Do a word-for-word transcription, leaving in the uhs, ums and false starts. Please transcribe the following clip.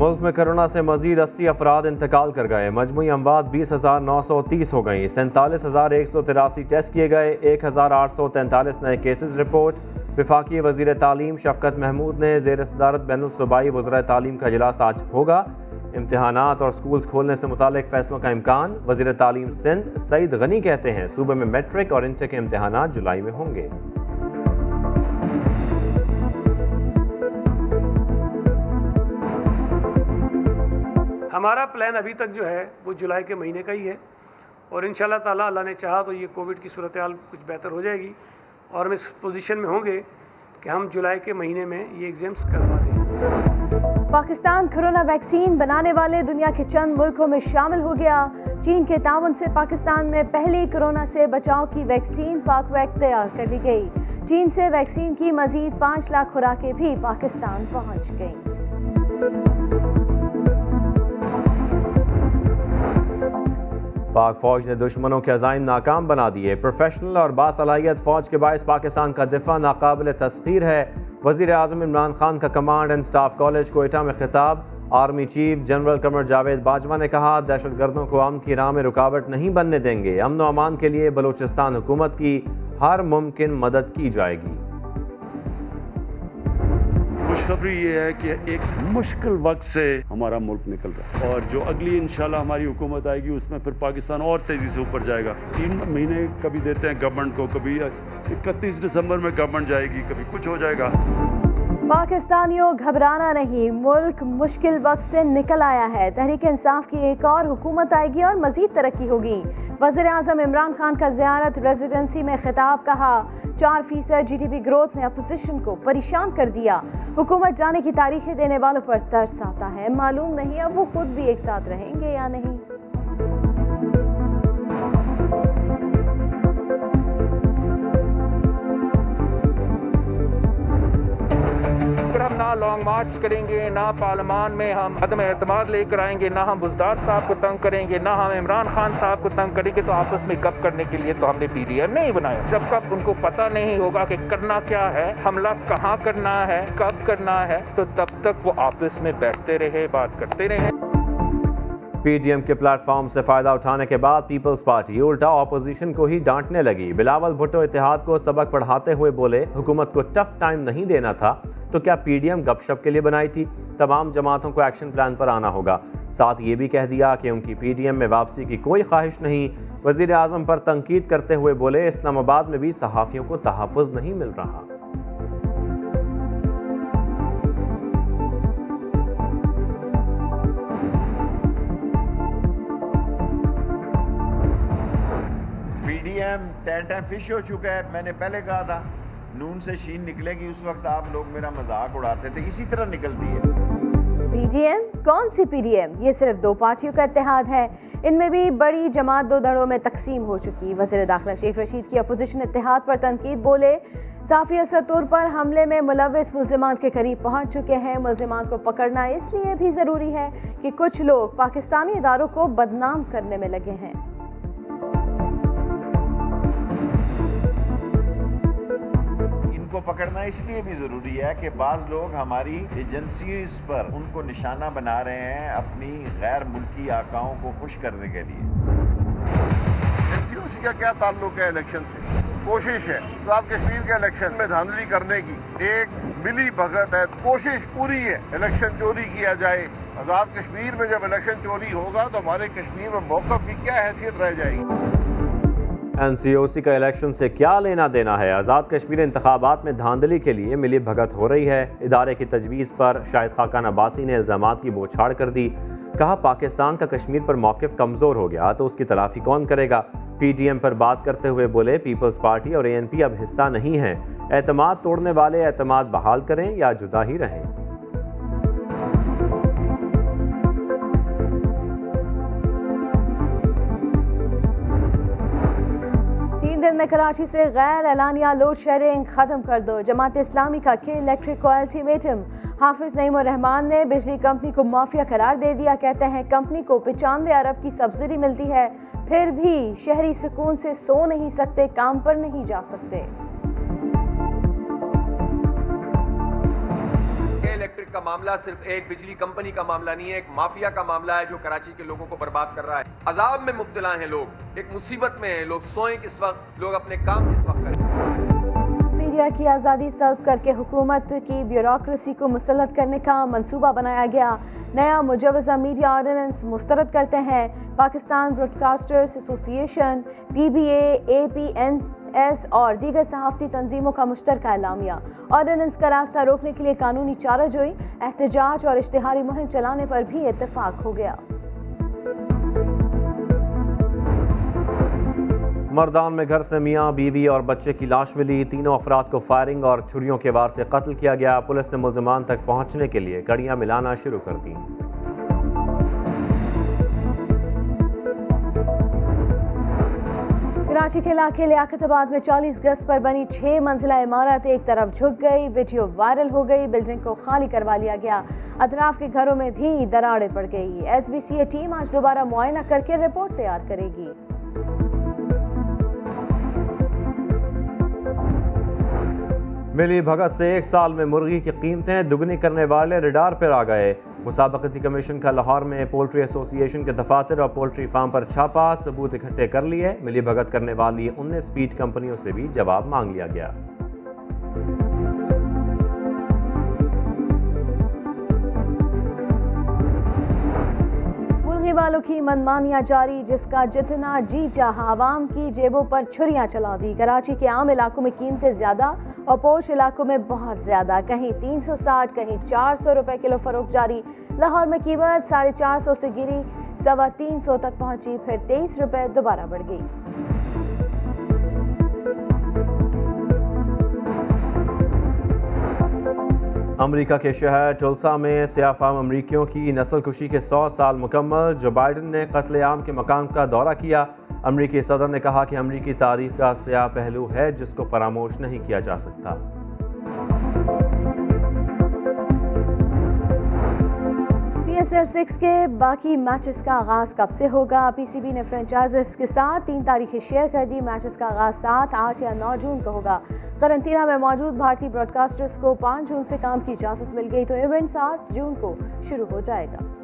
मुल्क में कोरोना से मजीद अस्सी अफराद इंतकाल कर गए। मजमूई अमवात बीस हज़ार नौ सौ तीस हो गई। सैंतालीस हज़ार एक सौ तिरासी टेस्ट किए गए। एक हज़ार आठ सौ तैंतालीस नए केसेज रिपोर्ट। विफाकी वज़ीर तालीम शफकत महमूद ने ज़ेर सदारत बैनुल सूबाई वज़राए तालीम का इजलास आज होगा। इम्तहानात और स्कूल खोलने से मुतालिक फैसलों का इम्कान। वज़ीर तालीम सिंध सईद गनी कहते हैं सूबे में मैट्रिक और इंटर के इम्तहानात जुलाई में होंगे। हमारा प्लान अभी तक जो है वो जुलाई के महीने का ही है और इंशाल्लाह ताला अल्लाह ने चाहा तो ये कोविड की सूरत हाल कुछ बेहतर हो जाएगी और हम इस पोजीशन में होंगे कि हम जुलाई के महीने में ये एग्जाम्स करवा दें। पाकिस्तान कोरोना वैक्सीन बनाने वाले दुनिया के चंद मुल्कों में शामिल हो गया। चीन के ताउन से पाकिस्तान में पहली कोरोना से बचाव की वैक्सीन पाकवैक तैयार कर ली गई। चीन से वैक्सीन की मजीद पाँच लाख खुराकें भी पाकिस्तान पहुँच गईं। पाक फौज ने दुश्मनों के अज़ाइम नाकाम बना दिए। प्रोफेशनल और बासलाहियत फौज के बायस पाकिस्तान का दिफा नाकाबिल तस्खीर है। वज़ीर आज़म इमरान खान का command and staff college Quetta में खिताब। Army chief general Qamar Javed Bajwa ने कहा दहशत गर्दों को अमन की राह में रुकावट नहीं बनने देंगे। अमन व अमान के लिए बलूचिस्तान हुकूमत की हर मुमकिन मदद की जाएगी। खुशखबरी ये है कि एक मुश्किल वक्त से हमारा मुल्क निकल रहा है और जो अगली इंशाल्लाह हमारी हुकूमत आएगी उसमें फिर पाकिस्तान और तेज़ी से ऊपर जाएगा। तीन महीने कभी देते हैं गवर्नमेंट को, कभी इकतीस दिसंबर में गवर्नमेंट जाएगी, कभी कुछ हो जाएगा। पाकिस्तानियों घबराना नहीं, मुल्क मुश्किल वक्त से निकल आया है। तहरीक इंसाफ की एक और हुकूमत आएगी और मजीद तरक्की होगी। वज़ीर आज़म इमरान खान का ज़ियारत रेजिडेंसी में खिताब। कहा चार फीसद जी डी पी ग्रोथ ने अपोजिशन को परेशान कर दिया। हुकूमत जाने की तारीखें देने वालों पर तरस आता है। मालूम नहीं अब वो खुद भी एक साथ रहेंगे या नहीं। हम ना लॉन्ग मार्च करेंगे, ना पार्लियामान में हम अदम एतमाद लेकर आएंगे, ना हम बुज़दार साहब को तंग करेंगे, ना हम इमरान खान साहब को तंग करेंगे। तो आपस में गप करने के लिए तो हमने पी डी एम नहीं बनाया। जब तक उनको पता नहीं होगा कि करना क्या है, हमला कहाँ करना है, कब करना है, तो तब तक वो आपस में बैठते रहे, बात करते रहे। पीडीएम के प्लेटफॉर्म से फायदा उठाने के बाद पीपल्स पार्टी उल्टा ऑपोजिशन को ही डांटने लगी। बिलावल भुट्टो इत्तेहाद को सबक पढ़ाते हुए बोले हुकूमत को टफ टाइम नहीं देना था तो क्या पीडीएम गपशप के लिए बनाई थी। तमाम जमातों को एक्शन प्लान पर आना होगा। साथ ये भी कह दिया कि उनकी पीडीएम में वापसी की कोई ख्वाहिश नहीं। वज़ीर आज़म पर तनकीद करते हुए बोले इस्लामाबाद में भी सहाफ़ियों को तहफ़्फ़ुज़ नहीं मिल रहा। टेन टाइम फिश हो चुका है। मैंने पहले कहा था नून से शीन निकलेगी, उस वक्त आप लोग मेरा मजाक उड़ाते थे, इसी तरह निकलती है। पीडीएम कौन सी पीडीएम? ये सिर्फ दो पार्टियों का इत्तेहाद है। इनमें भी बड़ी जमात दो धड़ों में तकसीम हो चुकी। वज़ीर दाखिला शेख रशीद की अपोजिशन इत्तेहाद पर तनकीद। बोले साफ़ी असतूर पर हमले में मुलव्विस मुल्ज़िमान के करीब पहुँच चुके हैं। मुल्ज़िमान को पकड़ना इसलिए भी ज़रूरी है कि कुछ लोग पाकिस्तानी इदारों को बदनाम करने में लगे हैं। को पकड़ना इसलिए भी जरूरी है कि बाज लोग हमारी एजेंसीज पर उनको निशाना बना रहे हैं अपनी गैर मुल्की आकाओं को खुश करने के लिए। एजेंसी का क्या ताल्लुक है इलेक्शन से? कोशिश है आजाद कश्मीर के इलेक्शन में धांधली करने की, एक मिली भगत है, कोशिश पूरी है इलेक्शन चोरी किया जाए। आजाद कश्मीर में जब इलेक्शन चोरी होगा तो हमारे कश्मीर में मौक़िफ़ की क्या हैसियत रह जाएगी। एन सी ओ सी का इलेक्शन से क्या लेना देना है? आज़ाद कश्मीर इंतखाबात में धांधली के लिए मिली भगत हो रही है। इदारे की तजवीज़ पर शाहिद खाकान अब्बासी ने इल्ज़ामात की बौछार कर दी। कहा पाकिस्तान का कश्मीर पर मौक़िफ़ कमज़ोर हो गया तो उसकी तलाफ़ी कौन करेगा। पी डी एम पर बात करते हुए बोले पीपल्स पार्टी और ए एन पी अब हिस्सा नहीं है। एतमाद तोड़ने वाले एतमाद बहाल करें या जुदा ही रहें। दिन में कराची से गैर एलानिया लोड शेयरिंग खत्म कर दो। जमात इस्लामी का के इलेक्ट्रिक को अल्टीमेटम। हाफिज नईम उर रहमान ने बिजली कंपनी को माफिया करार दे दिया। कहते हैं कंपनी को पचानवे अरब की सब्सिडी मिलती है, फिर भी शहरी सुकून से सो नहीं सकते, काम पर नहीं जा सकते। इलेक्ट्रिक का मामला सिर्फ एक बिजली कंपनी का मामला नहीं है, एक माफिया का मामला है जो कराची के लोगों को बर्बाद कर रहा है। अजाब में मुब्तला हैं लोग, एक मुसीबत में हैं लोग, सोएं किस वक्त, लोग अपने काम किस वक्त करें। मीडिया की आज़ादी सल्ब करके हुकूमत की ब्यूरोक्रेसी को मुसल्लत करने का मंसूबा बनाया गया। नया मुजवज़ा मीडिया ऑर्डिनेंस मुस्तरद करते हैं Pakistan broadcasters association, P B A, A P N S और दीगर सहाफ़ती तंजीमों का मुश्तरका एलामिया। ऑर्डिनेंस का रास्ता रोकने के लिए कानूनी चाराजोई, एहतजाज और इश्तिहारी मुहिम चलाने पर भी इत्तेफाक हो गया। मर्दान में घर से मियाँ, बीवी और बच्चे की लाश मिली। तीनों अफराद को फायरिंग और छुरियों के वार से कत्ल किया गया। पुलिस ने मुल्ज़िमान तक पहुँचने के लिए कड़ियाँ मिलाना शुरू कर दी। कराची के इलाके लियाकताबाद में चालीस गज पर बनी छह मंजिला इमारत एक तरफ झुक गई। वीडियो वायरल हो गई। बिल्डिंग को खाली करवा लिया गया। अतराफ के घरों में भी दरारें पड़ गई। S B C A team आज दोबारा मुआयना करके रिपोर्ट तैयार करेगी। मिली भगत से एक साल में मुर्गी की कीमतें दुगनी करने वाले रडार पर आ गए। मुसाबकती कमीशन का लाहौर में पोल्ट्री एसोसिएशन के दफातर और पोल्ट्री फार्म पर छापा, सबूत इकट्ठे कर लिए। मिली भगत करने वाली उन्नीस फीड कंपनियों से भी जवाब मांग लिया गया। मुर्गी वालों की मनमानियां जारी, जिसका जितना जी चाहा आवाम की जेबों पर छुरियां चला दी। कराची के आम इलाकों में कीमतें ज्यादा और पोश इलाकों में बहुत ज्यादा, कहीं तीन सौ साठ कहीं चार सौ रुपए किलो फरोख्त जारी। लाहौर में कीमत साढ़े चार सौ से गिरी सवा तीन सौ तक पहुंची, फिर तेईस रुपए दोबारा बढ़ गई। अमेरिका के शहर टुल्सा में सियाफाम अमरीकियों की नस्लकुशी के सौ साल मुकम्मल। जो बाइडन ने कत्लेआम के मकाम का दौरा किया। अमरीकी सदर ने कहा कि अमरीकी तारीख का स्याह पहलू है जिसको फरामोश नहीं किया जा सकता। पी एस एल सिक्स के बाकी मैचेस का आगाज कब से होगा? पी सी बी ने फ्रेंचाइजर्स के साथ तीन तारीखें शेयर कर दी। मैचेस का आगाज सात, आठ या नौ जून को होगा। करंटीना में मौजूद भारतीय ब्रॉडकास्टर्स को पाँच जून से काम की इजाज़त मिल गई तो इवेंट सात जून को शुरू हो जाएगा।